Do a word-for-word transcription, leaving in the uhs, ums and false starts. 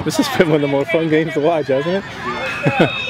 This has been one of the more fun games to watch, hasn't it?